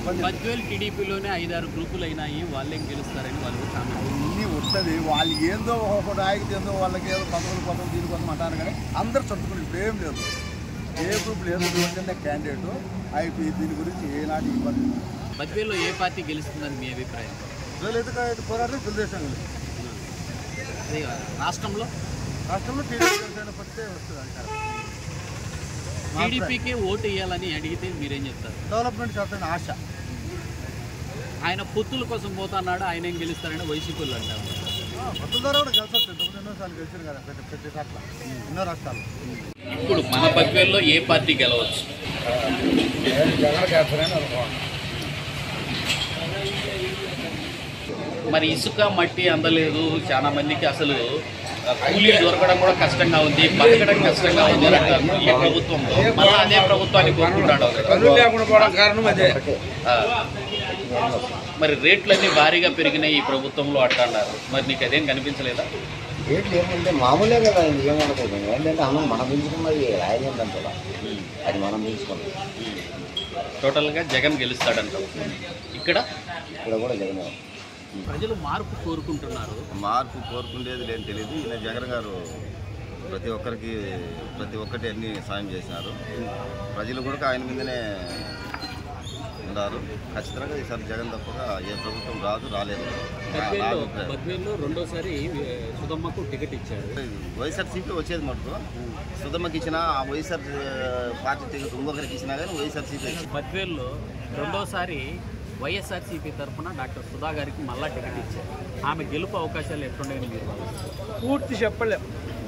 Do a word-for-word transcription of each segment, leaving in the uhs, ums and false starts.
బద్వేల్ టీడీపీలోనే ఐదారు గ్రూపులు అయినాయి, వాళ్ళేం గెలుస్తారని వాళ్ళు అన్నీ వస్తుంది. వాళ్ళు ఏందో ఒక నాయకుడు ఏందో వాళ్ళకి ఏదో పదవుల కోసం దీనికోసం అంటారు, కానీ అందరు చదువుకుని ఇప్పుడు ఏం లేదు. ఏ గ్రూప్ లేదు, ఎందుకంటే క్యాండిడేట్ అయిపోయి దీని గురించి ఏనాటి ఇబ్బంది. బద్వేల్లో ఏ పార్టీ గెలుస్తుందని మీ అభిప్రాయం? అయితే పోరాటం తెలుగుదేశం రాష్ట్రంలో రాష్ట్రంలో టీడీపీ పడితే వస్తుంది అంటారు. టీడీపీకి ఓటు వేయాలని అడిగితే మీరేం చెప్తారు? డెవలప్మెంట్ చేస్తారని ఆశ. ఆయన పొత్తుల కోసం పోతున్నాడు, ఆయన ఏం గెలుస్తారని వైసీపీలు అంటారు. పొత్తుల ద్వారా కూడా గెలిచొచ్చు, ఇంతకుముందు ఎన్నోసార్లు గెలిచారు కదా ప్రతి ప్రతి చోట్ల ఎన్నో రాష్ట్రాలు. ఇప్పుడు మన బద్వేల్లో ఏ పార్టీ గెలవచ్చు? జగన్ చేస్తారని అనుకోండి. మరి ఇసుక మట్టి అందలేదు, చాలా మందికి అసలు కూలీలు దొరకడం కూడా కష్టంగా ఉంది, బతకడం కష్టంగా ఉంది అంటారు ఈ ప్రభుత్వంలో. మళ్ళీ అదే ప్రభుత్వాన్ని కోరుకుంటాడు. కారణం అదే. మరి రేట్లన్నీ భారీగా పెరిగినాయి ఈ ప్రభుత్వంలో అంటున్నారు. మరి నీకు అదేం కనిపించలేదా? రేట్లు ఏమంటే మామూలే కదా, ఏమనుకోతుంది. ఏంటంటే అన్నం మనం పెంచుకున్నది ఆయన ఏంటంటే అది మనం పెంచుకున్నది. టోటల్గా జగన్ గెలుస్తాడంటారు. ఇక్కడ ఇక్కడ కూడా జగన్. ప్రజలు మార్పు కోరుకుంటున్నారు. మార్పు కోరుకునేది లేని తెలియదు. ఈయన జగన్ గారు ప్రతి ఒక్కరికి ప్రతి ఒక్కటి అన్ని సాయం చేసినారు. ప్రజలు కూడా ఆయన మీదనే ఉన్నారు. ఖచ్చితంగా ఈసారి జగన్ తప్పగా ఏ ప్రభుత్వం రాదు, రాలేదు. బద్వేల్లో రెండోసారి సుధమ్మకు టికెట్ ఇచ్చారు. వైఎస్ఆర్సీపీ వచ్చేది మటుకు సుధమ్మకి ఇచ్చినా, ఆ వైఎస్ఆర్ పార్టీ టికెట్ ఇంకొకరికి ఇచ్చినా కానీ వైఎస్ఆర్సీపీ. బద్వేల్లో రెండోసారి వైఎస్ఆర్సీపీ తరఫున డాక్టర్ సుధా గారికి మళ్ళా టికెట్ ఇచ్చారు. ఆమె గెలుపు అవకాశాలు ఎట్లుండేవి మీరు పూర్తి చెప్పలేము.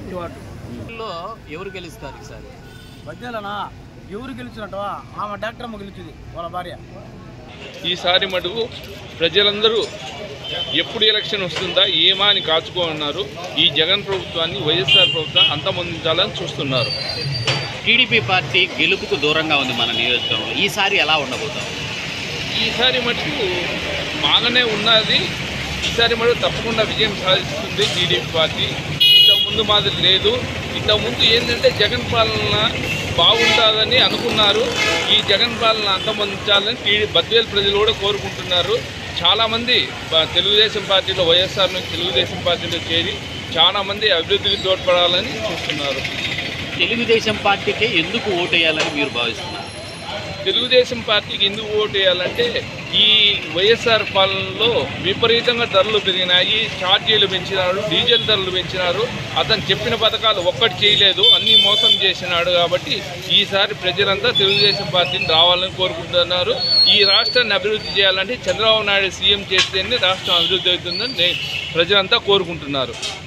ఎవరు గెలుస్తారు ఈసారి? మధ్యలోనా ఎవరు గెలిచినట్టవా? ఆమె డాక్టర్ అమ్మ గెలిచింది, వాళ్ళ భార్య. ఈసారి మటుకు ప్రజలందరూ ఎప్పుడు ఎలక్షన్ వస్తుందా ఏమా అని కాచుకోనున్నారు. ఈ జగన్ ప్రభుత్వాన్ని, వైఎస్ఆర్ ప్రభుత్వాన్ని అంతమొందించాలని చూస్తున్నారు. టీడీపీ పార్టీ గెలుపుకు దూరంగా ఉంది మన నియోజకవర్గంలో. ఈసారి ఎలా ఉండబోతాం? ఈసారి మటుకు బాగానే ఉన్నది. ఈసారి మటుకు తప్పకుండా విజయం సాధిస్తుంది టీడీపీ పార్టీ. ఇంతకుముందు మాదిరి లేదు. ఇంతకుముందు ఏంటంటే జగన్ పాలన బాగుంటుందని అనుకున్నారు. ఈ జగన్ పాలన అంతమొందించాలని టీడీ బద్వేల్ ప్రజలు కూడా కోరుకుంటున్నారు. చాలామంది తెలుగుదేశం పార్టీలో, వైఎస్ఆర్ నుంచి తెలుగుదేశం పార్టీలో చేరి చాలామంది అభివృద్ధికి తోడ్పడాలని చూస్తున్నారు. తెలుగుదేశం పార్టీకి ఎందుకు ఓటు వేయాలని మీరు భావిస్తున్నారు? తెలుగుదేశం పార్టీకి ఎందుకు ఓటు వేయాలంటే ఈ వైఎస్ఆర్ పాలనలో విపరీతంగా ధరలు పెరిగినాయి. ఛార్జీలు పెంచినారు, డీజిల్ ధరలు పెంచినారు. అతను చెప్పిన పథకాలు ఒక్కటి చేయలేదు, అన్నీ మోసం చేసినాడు. కాబట్టి ఈసారి ప్రజలంతా తెలుగుదేశం పార్టీని రావాలని కోరుకుంటున్నారు. ఈ రాష్ట్రాన్ని అభివృద్ధి చేయాలంటే చంద్రబాబు నాయుడు సీఎం చేస్తేనే రాష్ట్రం అభివృద్ధి అవుతుందని ప్రజలంతా కోరుకుంటున్నారు.